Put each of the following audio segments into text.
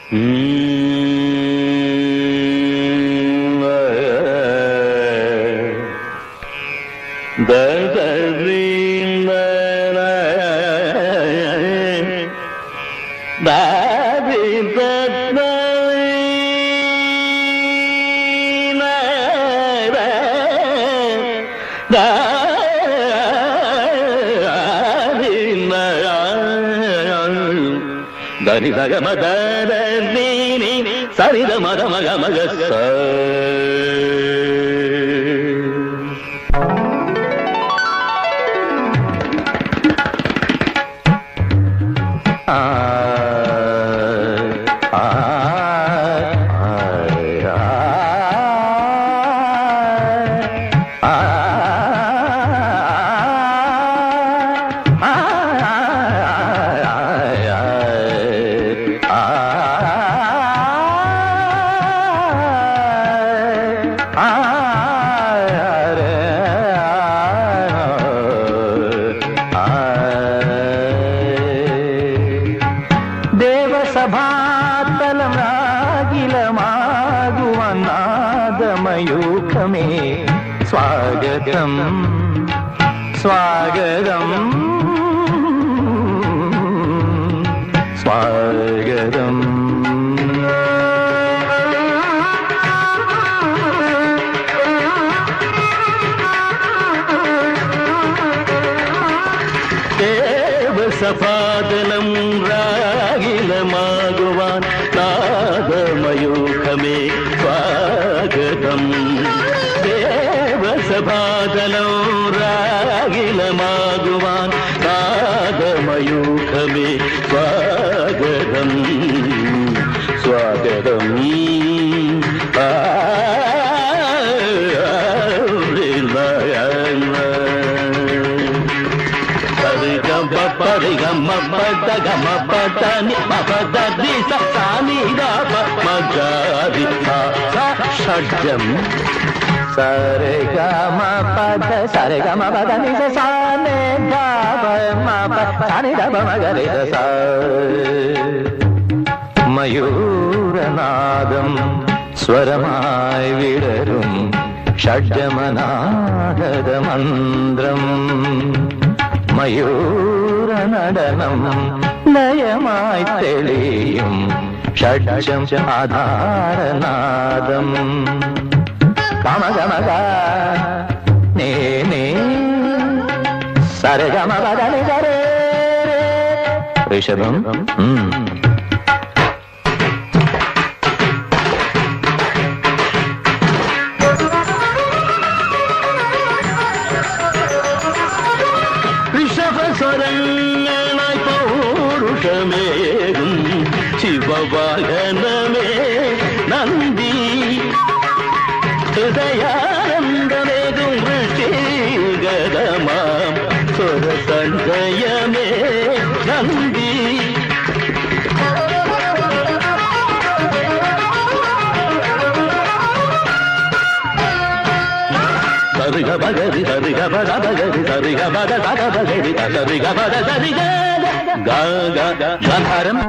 దని దగ మద ని సరి ద మద మగ మగ స സ്വാഗതം സ്വാഗതം സ്വാഗതം ദേവസഭാതനം രാഗിലമാകുവാൻ നാദമയൂഖമേ സ്വാഗതം ദേവസഭാതനം രാഗിലമാകുവാൻ നാദമയൂഖമേ സ്വാഗതം സ്വാഗതം ഷഡ്ജം സരെ ഗമ പദ സരെ ഗമ പദ നി സ നെ ധ പ മ പ നി ധ പ മ ഗ രി സ മയൂരനാദം സ്വരമായി വിടരും ഷഡ്ജമനാദ മന്ത്രം മയൂരനടനം ലയമായി തെളിയും ഷഡ്ജം ആധാരനാദം ഗമ ഗമ ഗ നേ നേ സരെ ഗമ പദ നി സ രേ ഋഷഭം ഋഷഭസ്വരങ്ങളായി പൗരുഷമേകും ശിവവാഹനമേ നന്ദി ഹൃദയാനന്ദമേകും ഋഷിഗതമാം സ്വരസഞ്ജയമേ നന്ദി സരിഗ ബഗരി സരിഗ ബദ ബഗരി സരിഗ ബദ സദ ബഗരി സരിഗ ബദ സരിഗ ഗ ഗ ഗാന്ധാരം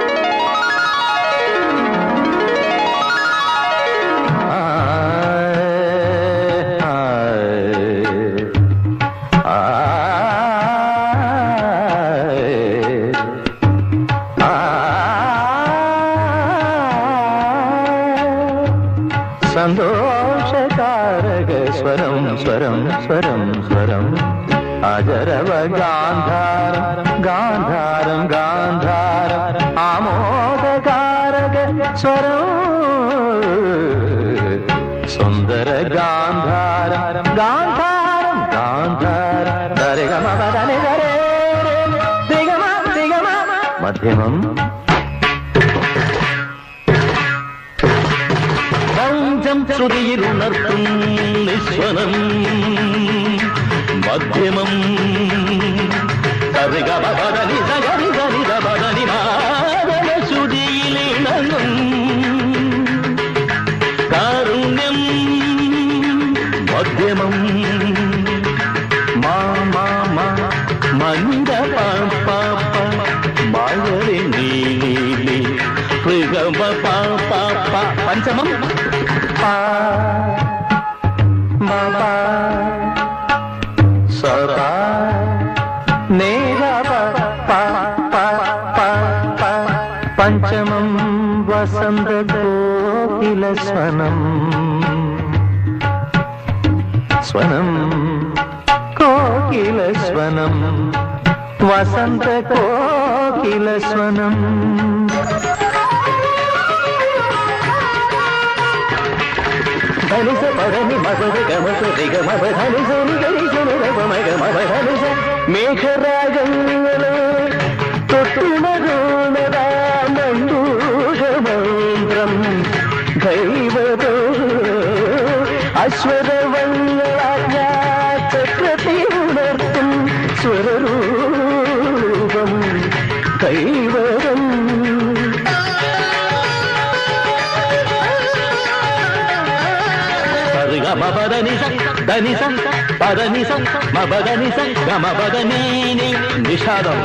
സന്തോഷകാരക സ്വരം സ്വരം സ്വരം സ്വരം അജരവ ഗാന്ധാരം ഗാന്ധാരം ഗാന്ധാരം ആമോദകാരക സ്വരം സുന്ദര ഗാന്ധാരം ഗാന്ധാരം ഗാന്ധാരം ദരിഗമ പദനി ദരേ ദിഗമ ദിഗമ മധ്യമം ശ്രുതിയിലുണർത്തും നിസ്വനം മധ്യമം സരിഗമപദനി സഗരി സരിഗപദനി മാധവ ശ്രുതിയിലിണങ്ങും കാരുണ്യം മധ്യമം മാ മാ മാ മന്ദ പാ പാ മഴ നീലി മൃഗ पंचमम पा मा सपा नेगा पा पा पा पा पंचमम वसंत कोकिल स्वनम स्वनम कोकिल स्वनम वसंत कोकिल स्वनम धनि से पधनि मगध गमत दिगम धनि से निगरि सुनु रवम गम धनि से मेघरागंगलो तोट्टुणगोणदा मंडूषमंत्रम दैवतो अश्वरवल्लभाज्ञा चक्रति उणर्तुं स्वररूपं दैवतम् ధని పదని మదని గమ పదని నిషాదం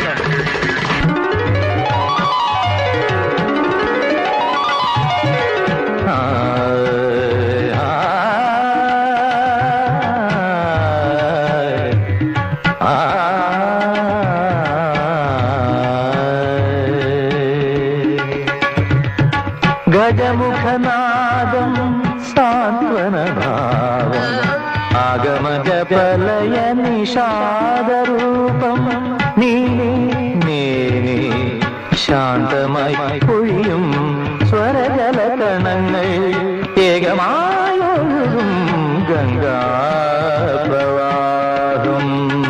గజముఖనాదం సాంత్వన భావం ఆగమజ ప్రళయ నిషాదరూపం നീനേ നേനേ ശാന്തമായി പൊഴിയും സ്വരജലകണങ്ങൾ ഏകമായൊഴുകും ഗംഗാപ്രവാഹം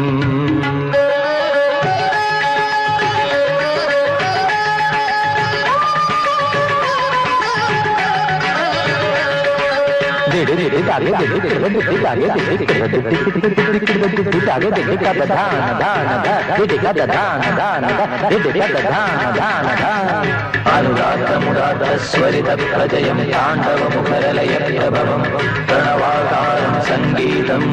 अनुरागमुरागस्वरित प्रजयं ताण्डवमुखरलय प्रभवं प्रणवाकारं संगीतम्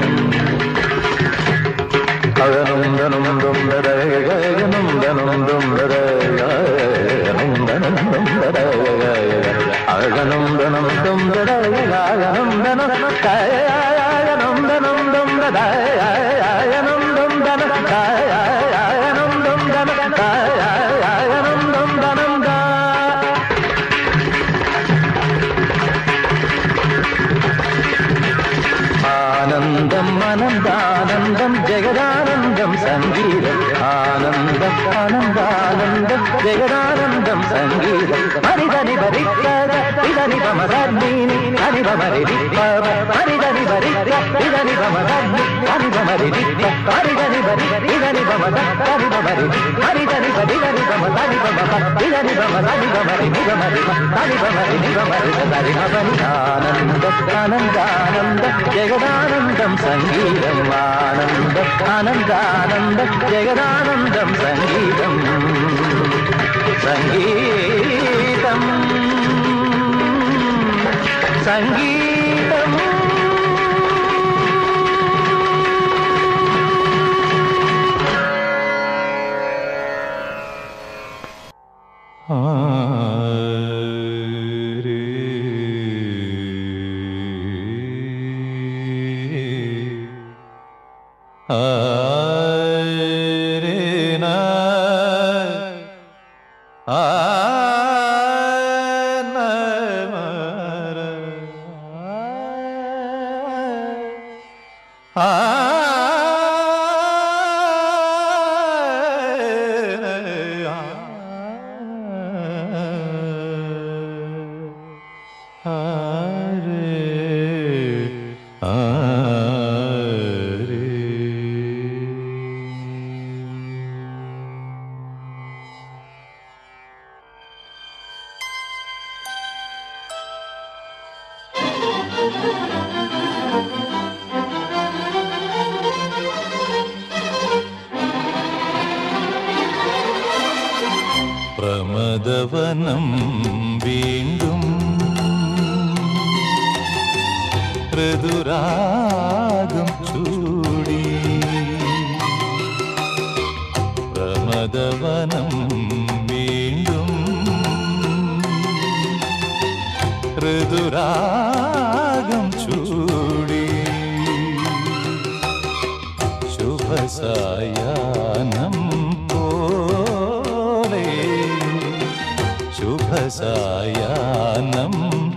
अगनं दनं दं ददय गगनं दनं दं ददय गगनं दनं दं ददय अगनं दनं दं ददय गगनं दनं कायनं दनं दं ददय आयनं दं दनं कायनं दं दनं कायनं दं दनं दा आनन्दं आनन्दानन्दं जगदानन्दं संगीतं आनन्दं आनन्दानन्दं जगदानन्दं संगीतं हरिधनि भरिक्कद इदनि बमदन्नीनि हरि बमरिदिक्क हरिधनि भरिक्क इदनि बमदन्नि हरि बमरिदिक्क हरिधनि भरि इदनि बमदन् हरि बमरिदिक्क हरिधनि भरिधनि बमदनि बमप इदनि बमदनि बमरि निगमरि हरि बमरि निगमरि सदरि भवनि आनन्दं आनन्दानन्दं जगदानन्दं संगीतम् आनन्दं आनन्दानन्दं जगदानन्दं संगीतं संगीतं संगीतम् പ്രമദവനം വീണ്ടും ഋതുരാഗം ചൂടി പ്രമദവനം വീണ്ടും ഋതുരാഗം ചൂടി ശുഭസായാഹ്നം പോലെ ശുഭസായാഹ്നം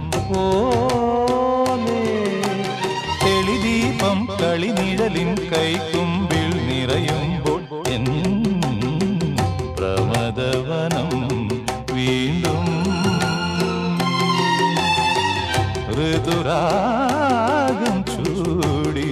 പോലെ തെളിദീപം കളിനിഴലിൻ കൈക്കുമ്പിൽ നിറയുമ്പോൾ എൻ പ്രമദവനം വീണ്ടും ഋതുരാഗം ചൂടി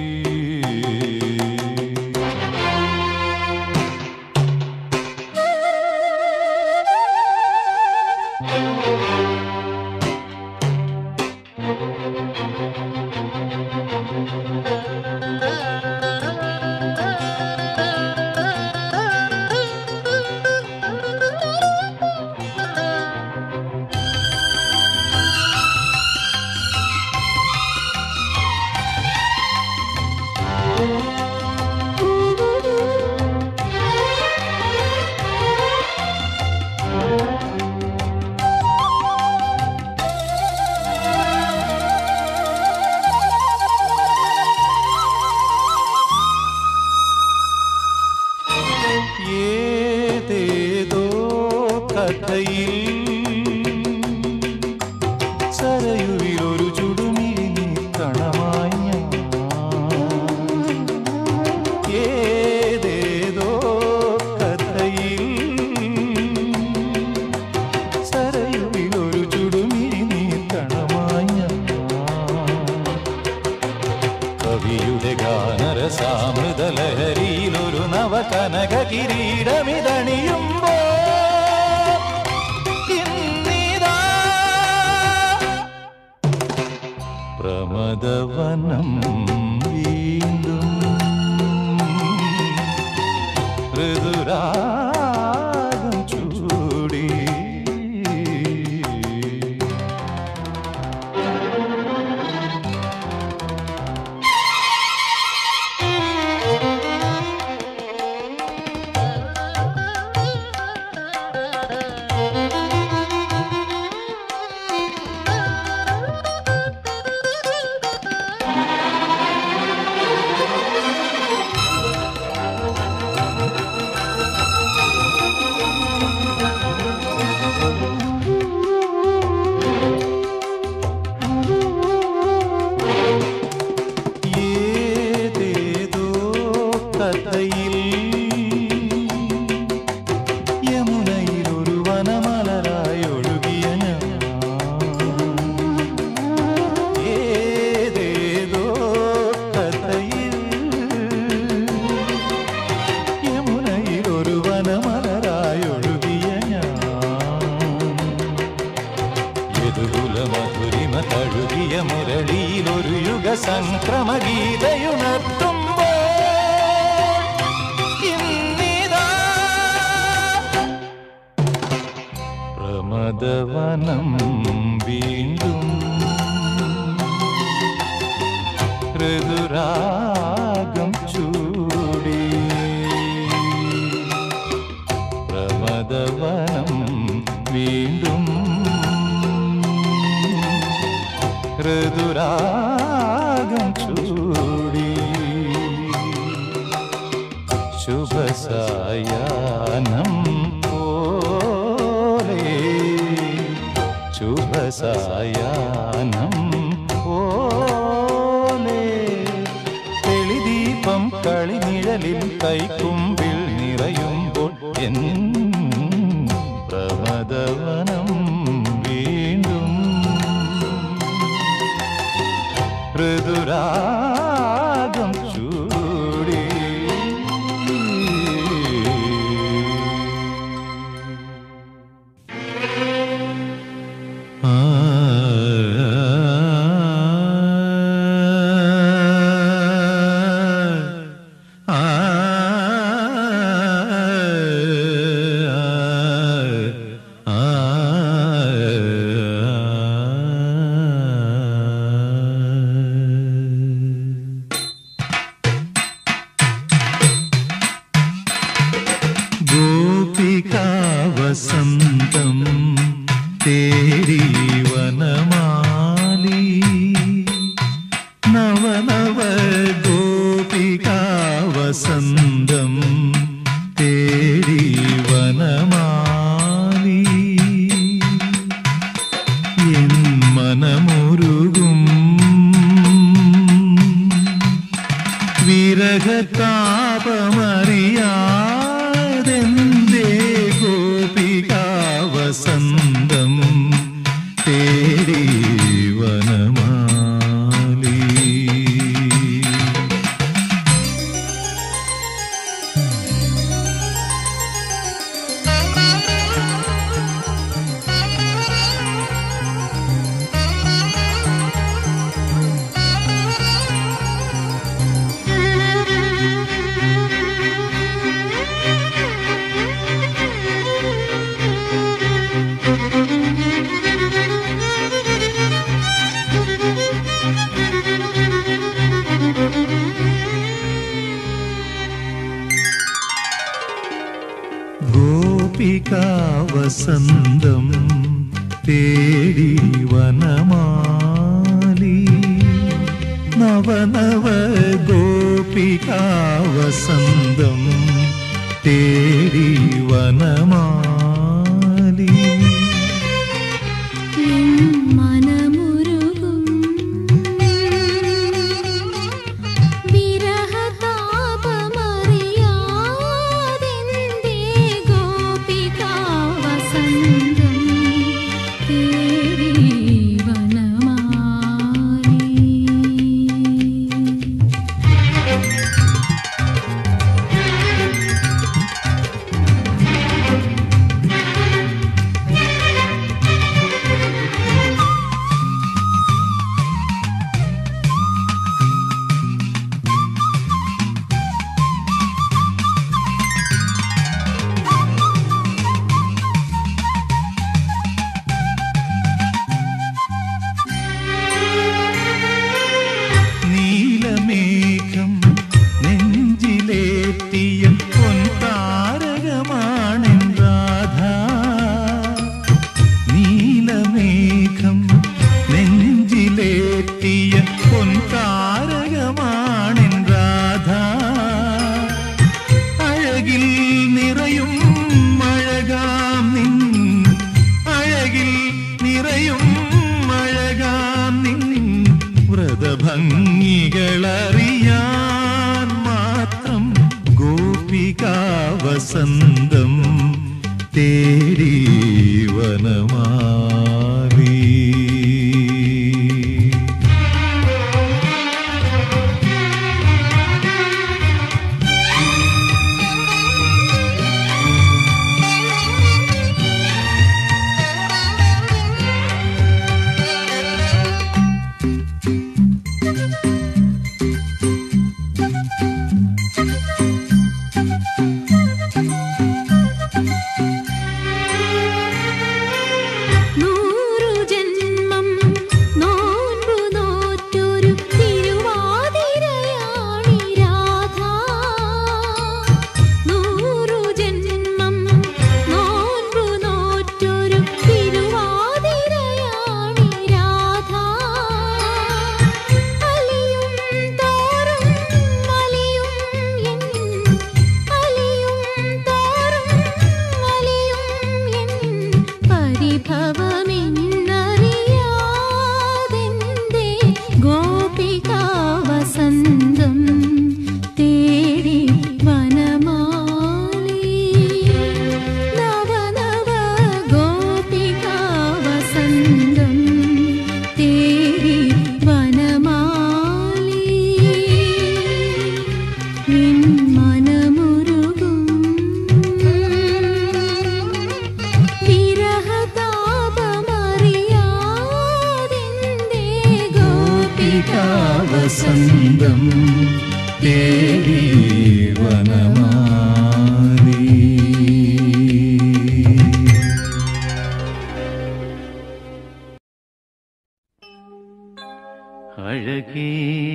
ഏതേതോ കഥയിൽ സരയുവിലൊരു ചുടുമിഴി നീക്കണമായി ഞാൻ ഏതേതോ കഥയിൽ സരയുവിലൊരു ചുടുമിഴി നീക്കണമായി ഞാൻ കവിയുടെ ഗാനരസാമൃതലഹരിയിലൊരു നവകനക കിരീടമിതണിയുമ്പോ ഇന്നിതാ പ്രമദവനം വീണ്ടും ഋതുരാഗം ചൂടി ഏതേതോ കഥയിൽ യമുനയിലൊരു വനമലരായി ഒഴുകിയ ഞാൻ ഏതേതോ കഥയിൽ യമുനയിലൊരു വനമലരായി ഒഴുകിയ ഞാൻ യദുകുലമധുരിമ തഴുകിയ മുരളിയിലൊരു യുഗസംക്രമഗീതയുണർത്തുമ്പോൾ ഇന്നിതാ പ്രമദവനം വീണ്ടും ഋതുരാഗം ചൂടി പ്രമദവനം വീണ്ടും ഋതുരാഗം ചൂടി ശുഭസായാഹ്നം പോലെ ശുഭസായാഹ്നം പോലെ തെളിദീപം കളിനിഴലിൽ കൈക്കുമ്പിൽ നിറയുമ്പോൾ എൻ പ്രമദവനം വീണ്ടും ഋതുരാഗം ചൂടി गोपिका वसंतम तेरी वनमा വസന്തം തേടി വനമാലി എൻ മനമുരുകും വിരഹതാപമറിയാതെന്തേ ഗോപികാ വസന്തം തേടി വനമാലി. ഗോപികാ വസന്തം തേടി വനമാലി നവനവ ഗോപികാ വസന്തം തേടി വനമാലി. നീലമേഘം നെഞ്ചിലേറ്റിയ പൊൻതാരകമാണെൻ രാധ. നീലമേഘം നെഞ്ചിലേറ്റിയ പൊൻതാരകമാണെൻ രാധ. അഴകിൽ നിറയും അഴകാം നിൻ അഴകിൽ നിറയും അഴകാം നിൻ വ്രതഭംഗികളറിയാൻ മാത്രം ഗോപികാ വസന്തം തേടി വനമാലി. വസന്തം തേടി വനമാലി. അഴകേ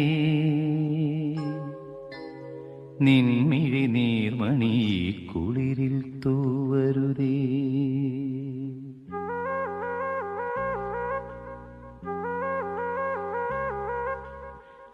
നിൻമിഴി നീർമണി കുളിരിൽ തൂവരുതേ.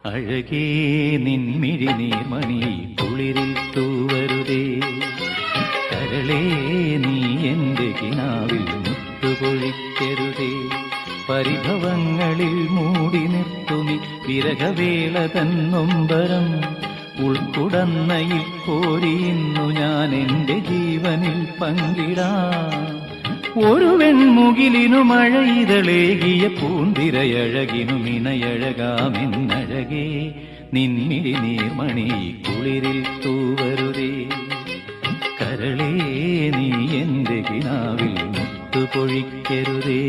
അഴകേ നിൻമിഴി നീർമണി കുളിരിൽ തൂവരുതേ. കരളേ നീ എന്റെ കിനാവിൽ മുത്തുപൊഴിക്കരുതേ. പരിഭവങ്ങളിൽ മൂടി നിർത്തുമി വിരഹവേള തന്നൊമ്പരം. ഉൾക്കുടന്നയിൽ കോരിയുന്നു ഞാൻ എന്റെ ജീവനിൽ പങ്കിടാം. ഒരു വെൺമുകിലിനു മഴയിതളേകിയ പൂന്തിരയഴകിനു മിണയഴകാമെന്നഴകേ നിൻമിഴി നീർമണി കുളിരിൽ തൂവരുതേ. കരളേ നീ എന്റെ കിനാവിൽ മുത്തുപൊഴിക്കരുതേ.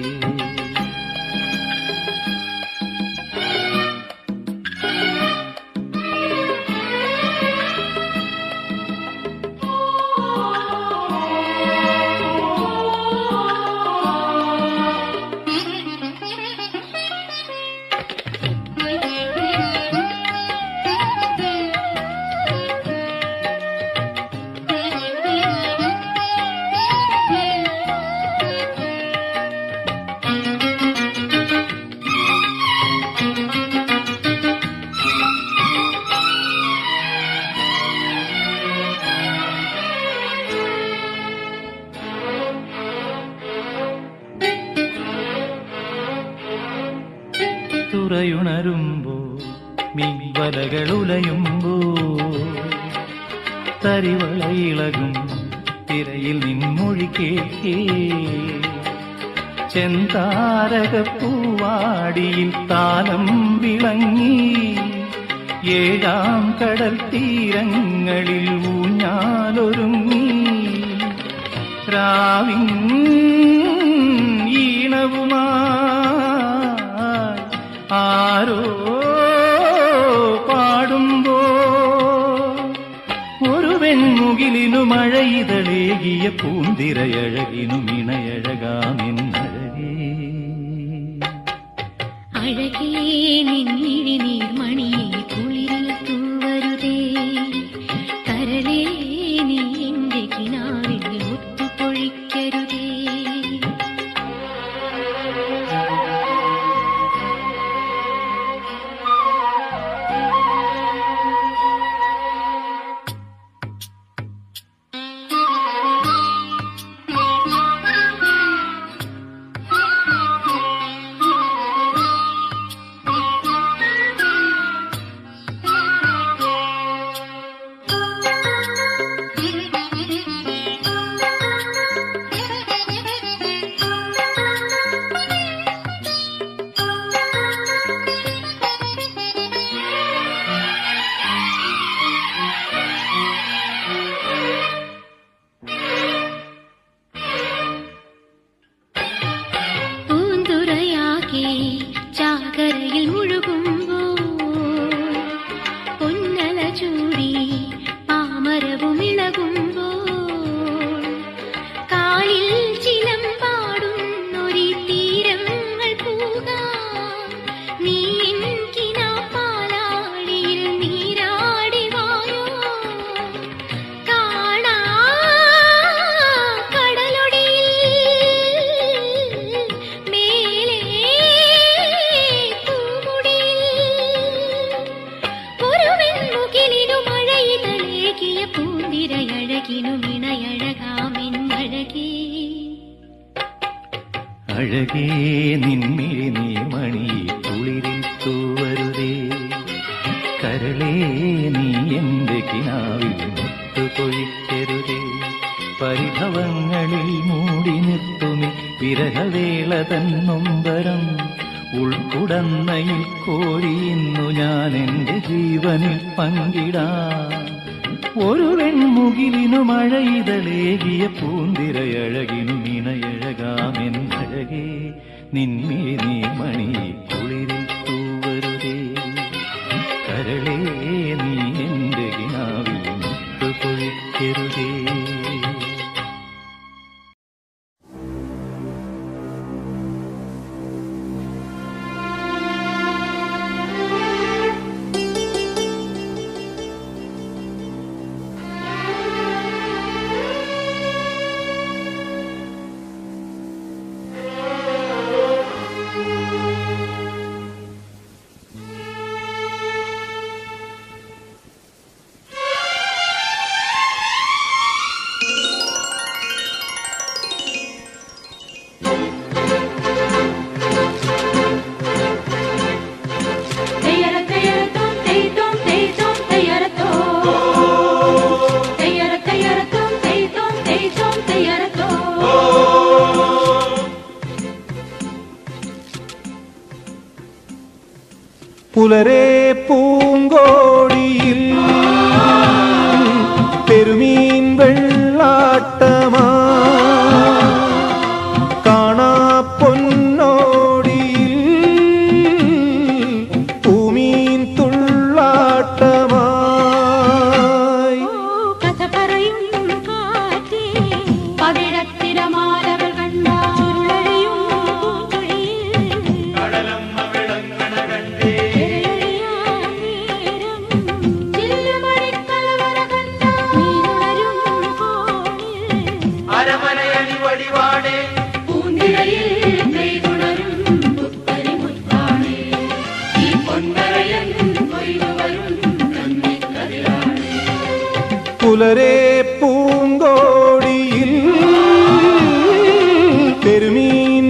തുറയുണരുമ്പോ മീൻവലകളുലയുമ്പോ തരിവളയിളകും തിരയിൽ നിൻമൊഴി കേൾക്കേ. ചെന്താരകപ്പൂവാടിയിൽ താലം വിളങ്ങി ഏഴാം കടൽ തീരങ്ങളിൽ ഊഞ്ഞാലൊരുങ്ങി. രാവിൻ ഈണവുമാ ആരോ പാടുമ്പോ ഒരു വെൺമുകിലിനു മഴയിതളേകിയ പൂന്തിരയഴകിനു മിണയഴകാമെന്നഴകേ. അഴകേ നിൻമിഴി നീർമണിയെ കുളിരിൽ തൂവരുതേ. കരളേ നീ എന്റെ കിനാവിൽ മുത്തുപൊഴിക്കരുതേ. ചാകരയിൽ മുഴുകുമ്പോൾ പൊന്നല ചൂടി പാമരവും ഇളകുമ്പോൾ കാലിൽ ചിലമ്പാടുന്നൊരി തീരങ്ങൾ പൂകാം. നീ പാലാടിയിൽ നീരാടി വായോ. കാണാ കടലൊടിയിൽ മേലെ പൂന്തിരയഴകിനു മിണയഴകാമെന്നഴകേ. അഴകേ നിൻമിഴി നീർമണി കുളിരിൽ തൂവരുതേ. കരളേ നീ എന്റെ കിനാവിൽ മുത്തുപൊഴിക്കരുതേ. പരിഭവങ്ങളിൽ മൂടി നിർത്തുമി വിരഹവേള തന്നൊമ്പരം. ഉൾക്കുടന്നയിൽ കോരിയുന്നു ഞാൻ എന്റെ ജീവനിൽ പങ്കിടാം. ഒരു വെൺമുകിലിനു മഴയിതളേകിയ പൂന്തിരയഴകിനു മിണയഴകാമെന്നഴകേ നിൻമിഴി നീർമണി കുളിരിൽ തൂവരുതേ. കരളേ നീ എന്റെ കിനാവിൽ മുത്തുപൊഴിക്കരുതേ. പുലരെ പൂങ്കോടിയിൽ പെരുമീൻ വെള്ളാട്ടമാ കാണാ പൊന്നോടിയിൽ പൂമീൻ തുള്ളാട്ടമായി. കഥ പറയും കാറ്റേ പവിഴത്തിരമാലകൾ കണ്ട ചുരുളഴിയും അരമനയണി വടിവാടേ പൂന്തിരയിൽ കൈതുണരും പുത്തരി മുത്താണേ ഈ പൊന്നരയൻ കൊയ്തുവരും കന്നിക്കതിരാണേ. പുലരെ പൂങ്കോടിയിൽ പെരുമീൻ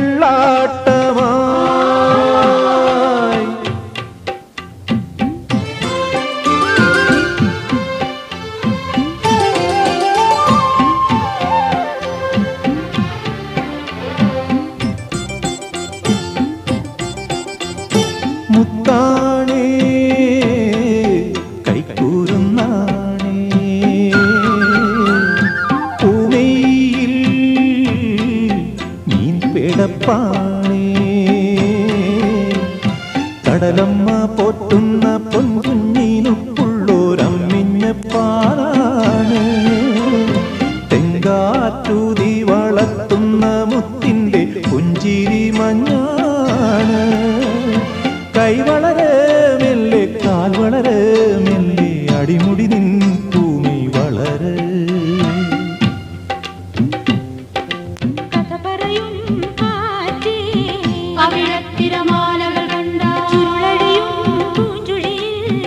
വെള്ളാട്ടമായി. മുത്താണേ കൈക്കൂരുന്നാണേ പൂമയിൽ മീൻ പേടപ്പാണേ കടലമ്മ പോറ്റുന്ന പൊൻകുഞ്ഞിനുള്ളോരമ്മിഞ്ഞപ്പാലാണ് തെങ്കാറ്റൂതി വളർത്തുന്ന മുത്തിൻ്റെ പുഞ്ചിരി മഞ്ഞാണ്. കൈ വളരെ മെല്ലെ കാൽ വളരെ മെല്ലെ അടിമുടി നിൻ ഭൂമി വളരെ. കഥ പറയും കാറ്റേ പവിഴത്തിരമാലകൾ കണ്ട ചുരുളഴിയും പൂഞ്ചുഴിയിൽ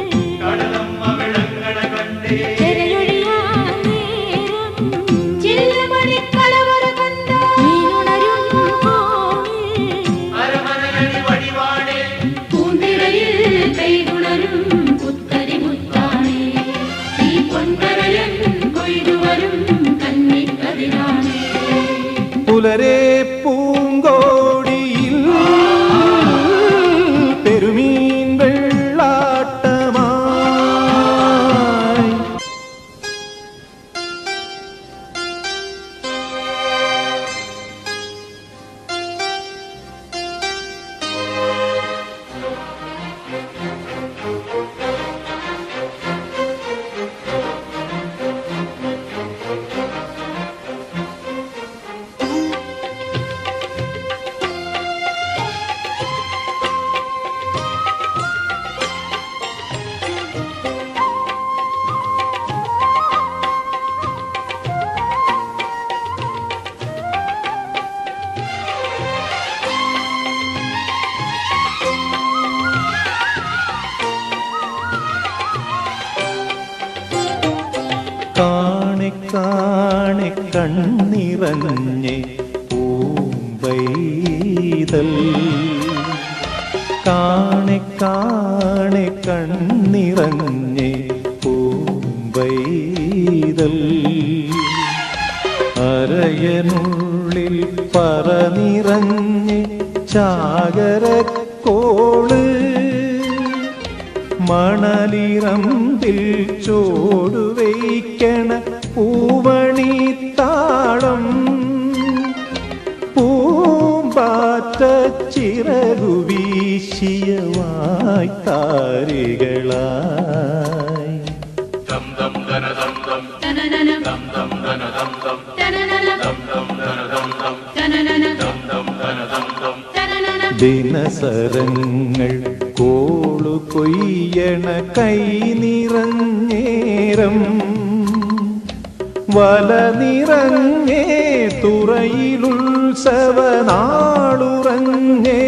ചെരയൊഴിയാൻ നേരം ചില്ലുമണിക്കലവറ കണ്ട നീനുണരും കോണിൽ അരമനയണി വടിവാടേ പൂന്തിരയിൽ കൈതുണരും പുത്തരി മുത്താണേ ഈ പൊന്നരയൻ കൊയ്തുവരും കന്നിക്കതിരാണേ. പുലരെ പൂങ്കോടിയിൽ പെരുമീൻ വെള്ളാട്ടമായി. കാണെ കാണെ കണ്ണിറഞ്ഞെ പൂമ്പൈതൽ കാണെ കാണെ കണ്ണിറഞ്ഞെ പൂമ്പൈതൽ അരയനുള്ളിൽ പറനിറഞ്ഞെ ചാകരക്കോള് മണലിറമ്പിൽ ചോടുവയ്ക്കണ പൂവണിത്താളം പൂമ്പാറ്റ ചിറകു വീശിയ വായ്ത്താരികളായി. ദിനസരങ്ങൾ കോളു കൊയ്യണ കൈ നിറഞ്ഞേരം വല നിറഞ്ഞേ തുറയിലുത്സവനാളുറങ്ങേ.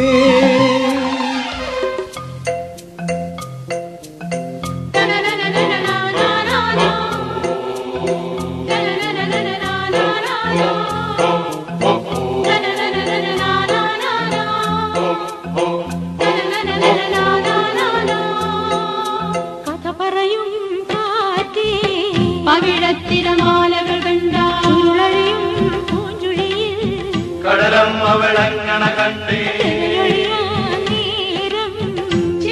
കഥ പറയും കാറ്റേ പവിഴത്തിരമാലകൾ കണ്ട ചുരുളഴിയും പൂഞ്ചുഴിയിൽ കടലമ്മ വിളങ്ങണ കണ്ടേ ചെരയൊഴിയാൻ നേരം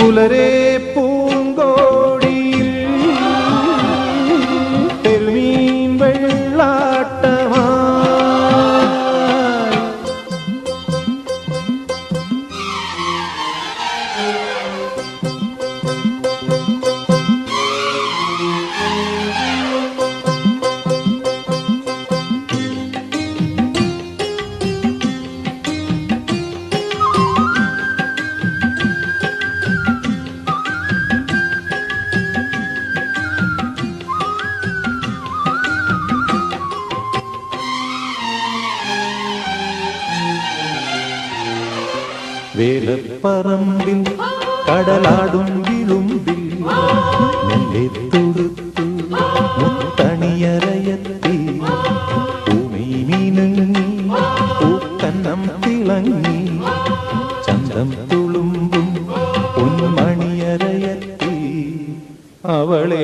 പുലരെ പൂങ്കോടിയിൽ തെരുമീൻ വെള്ളാട്ടമായി വേലപ്പറമ്പിൽ കടലാടും വിളുമ്പിൽ നെല്ലെ തൊടുത്തു മുത്തണിയറയത്തി ഭൂമി മീനങ്ങി പൂക്കന്നം തിളങ്ങി ചന്തം തുളുമ്പും പൊന്മണിയറയത്തി അവളെ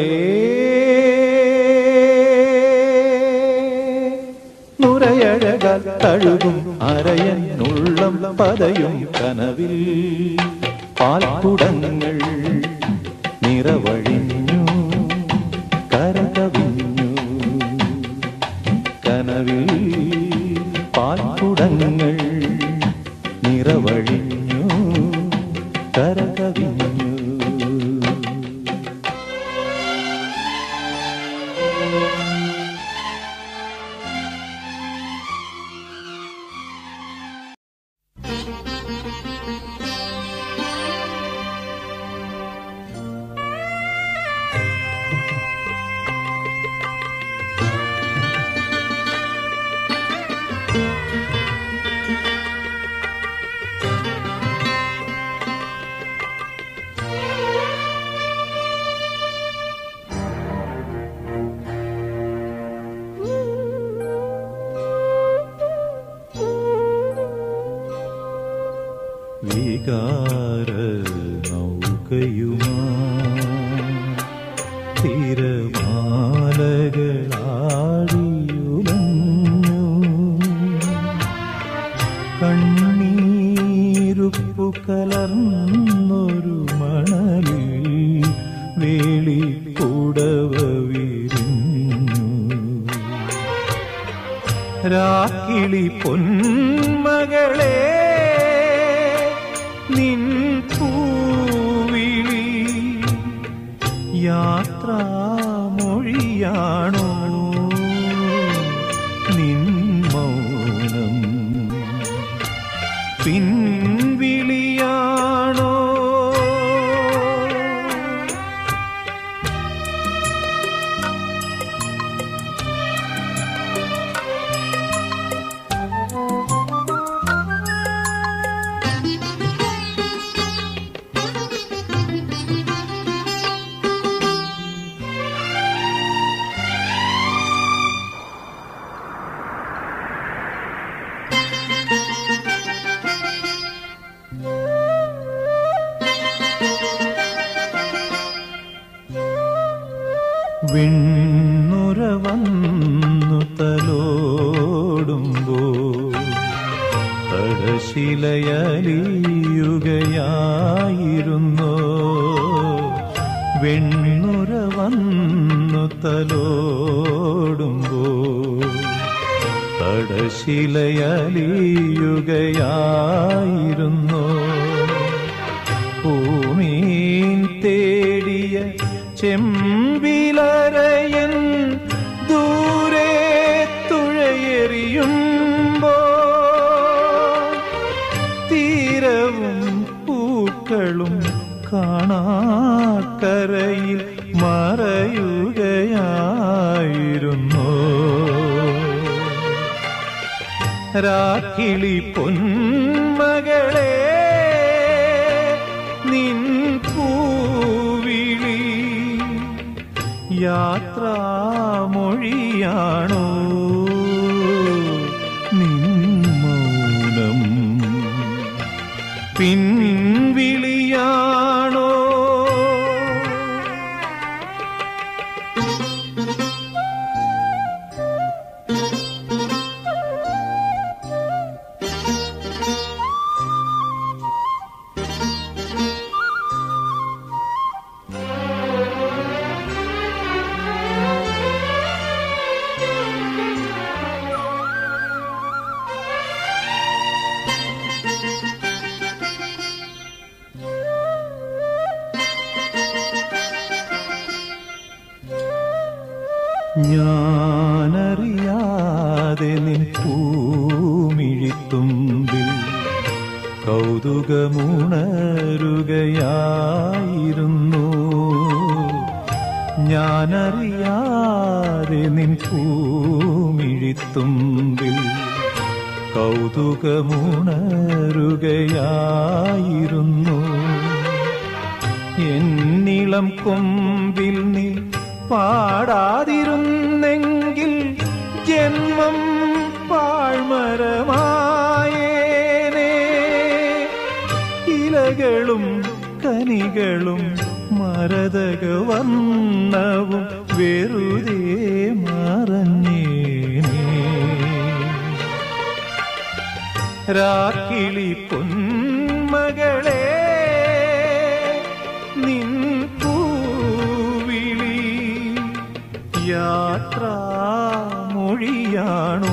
നുരയഴകാൽ തഴുകും അരയനുള്ളം പതയും കനവിൽ പാൽക്കുടങ്ങൾ നിറവഴിഞ്ഞു കരകവിഞ്ഞു കനവിൽ പാൽക്കുടങ്ങൾ നിറവഴിഞ്ഞു കരകവിഞ്ഞു. വികാര നൗകയുമാ തിരമാലകളാടിയുലഞ്ഞു കണ്ണീരുപ്പു കലർന്നൊരു മണലിൽ വേളിപ്പുടവ വിരിഞ്ഞു രാക്കിളി പൊന്മകളെ നിൻ പൂവിളി യാത്രാമൊഴിയാണോ നിൻ മൗനം പിൻവിളിയാണോ വിണ്ണുര വന്നു തലോടുമ്പോ തടശിലയലിയുകയായിരുന്നോ വെണ്ണുര വന്നു തലോടുമ്പോ തടശിലയലിയുകയായിരുന്നോ ഭൂമീൻ തേടിയ ചെമ്പിലരയൻ ദൂരെ തുഴയെറിയുമ്പോ തീരവും പൂക്കളും കാണാക്കരയിൽ മറയുകയായിരുന്നു രാക്കിളി പൊന്മകളെ നിൻ പൂവിളി യാത്രാമൊഴിയാണോ നിൻ മൗനം പിൻവിളിയാണോ ഞാനറിയാതെ നിൻ പൂമിഴിത്തുമ്പിൽ കൗതുകമുണരുകയായിരുന്നു. ഞാനറിയാതെ നിൻ പൂമിഴിത്തുമ്പിൽ കൗതുകമുണരുകയായിരുന്നു. എന്നിളം കൊമ്പിൽ നീ പാടാതിരുന്നെങ്കിൽ ജന്മം പാഴ്മരമായേനേ. ഇലകളും കനികളും മരതകവർണ്ണവും വെറുതെ മറഞ്ഞേനേ. രാക്കിളി പൊന്മകളെ നിൻ പൂവിളി യാത്രാമൊഴിയാണോ?